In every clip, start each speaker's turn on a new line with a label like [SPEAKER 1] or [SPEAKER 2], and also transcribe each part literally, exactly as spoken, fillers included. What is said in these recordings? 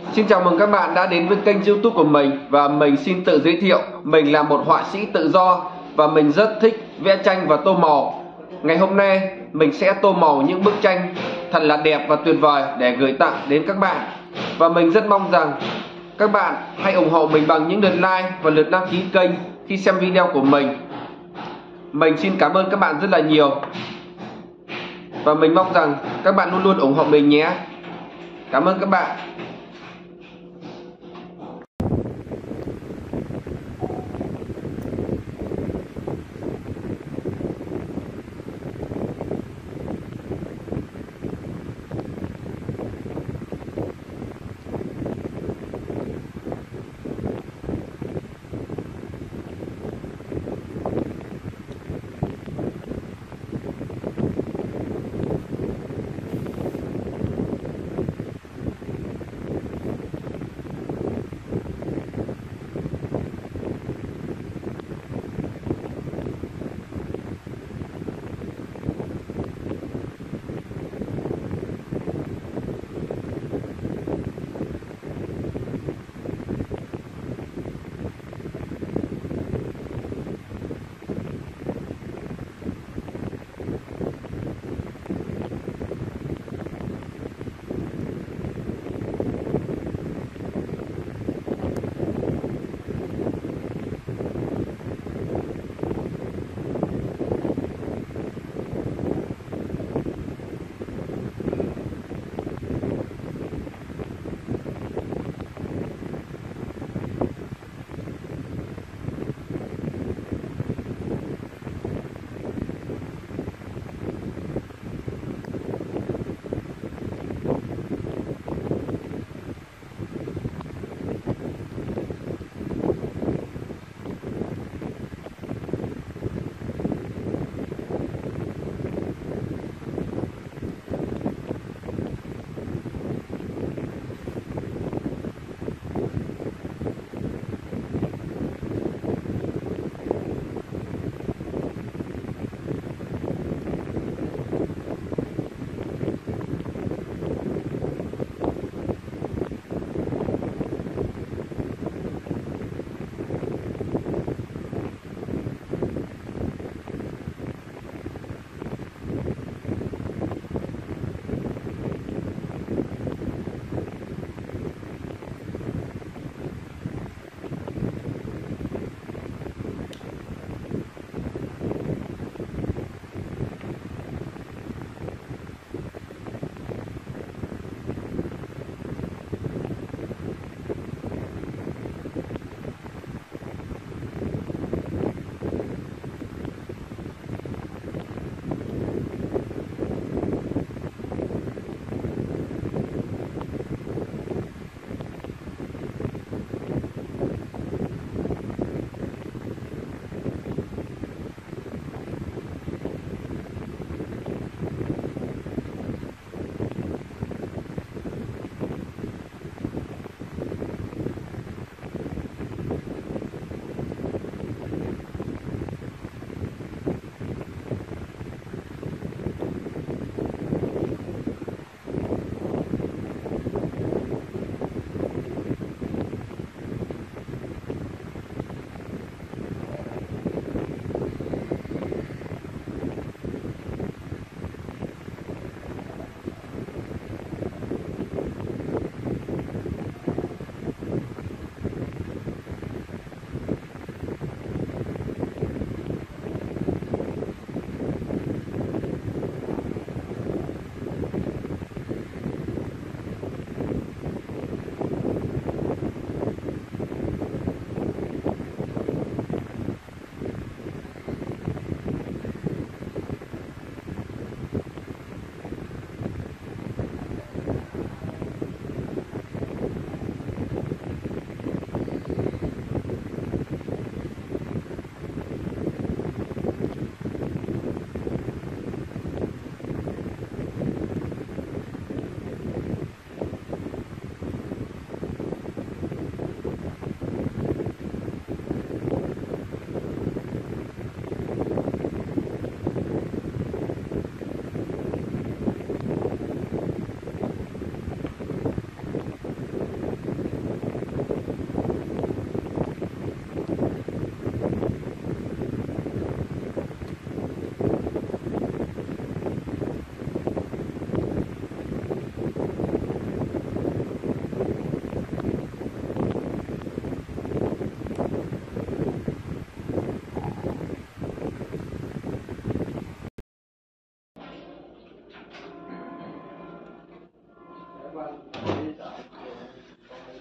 [SPEAKER 1] Xin chào mừng các bạn đã đến với kênh YouTube của mình. Và mình xin tự giới thiệu, mình là một họa sĩ tự do và mình rất thích vẽ tranh và tô màu. Ngày hôm nay mình sẽ tô màu những bức tranh thật là đẹp và tuyệt vời để gửi tặng đến các bạn. Và mình rất mong rằng các bạn hãy ủng hộ mình bằng những lượt like và lượt đăng ký kênh khi xem video của mình. Mình xin cảm ơn các bạn rất là nhiều. Và mình mong rằng các bạn luôn luôn ủng hộ mình nhé. Cảm ơn các bạn.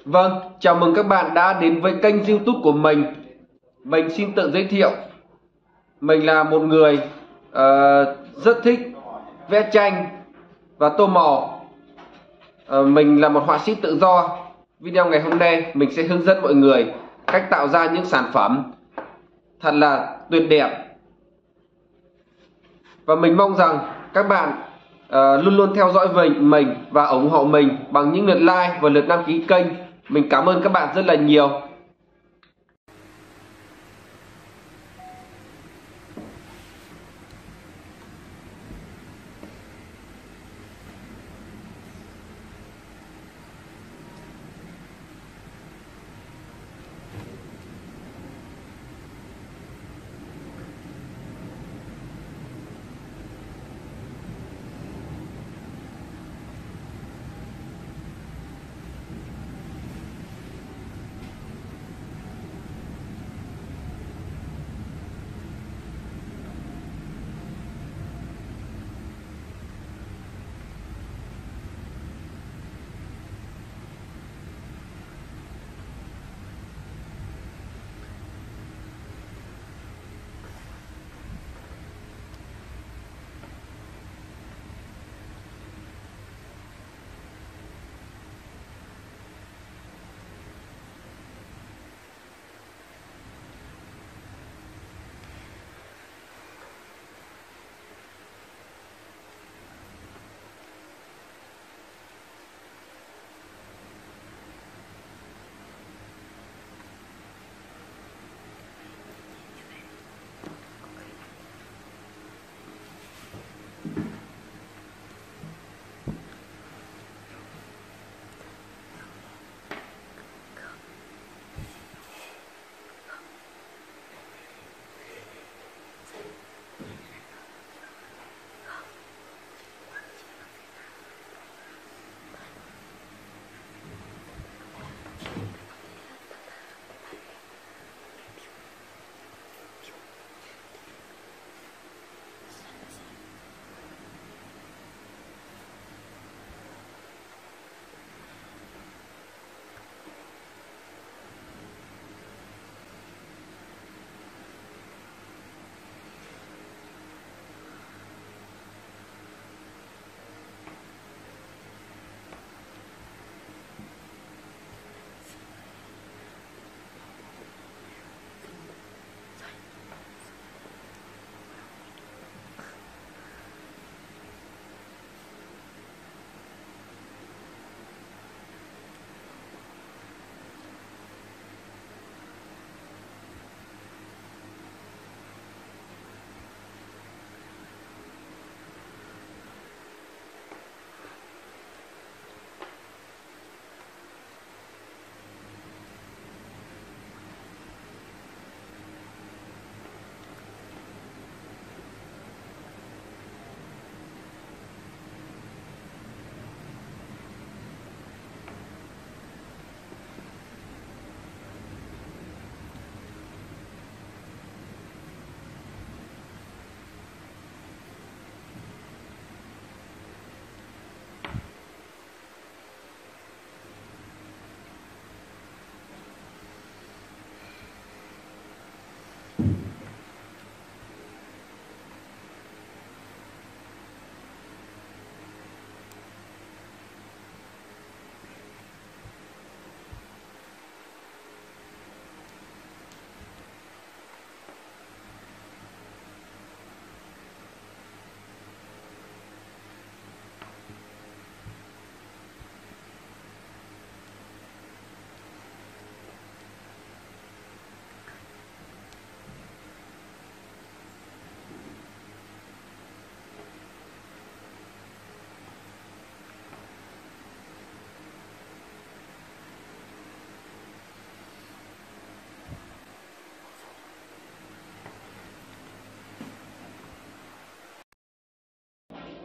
[SPEAKER 1] Vâng, chào mừng các bạn đã đến với kênh YouTube của mình. Mình xin tự giới thiệu. Mình là một người uh, rất thích vẽ tranh và tô màu. Uh, mình là một họa sĩ tự do. Video ngày hôm nay mình sẽ hướng dẫn mọi người cách tạo ra những sản phẩm thật là tuyệt đẹp. Và mình mong rằng các bạn uh, luôn luôn theo dõi mình và ủng hộ mình bằng những lượt like và lượt đăng ký kênh. Mình cảm ơn các bạn rất là nhiều.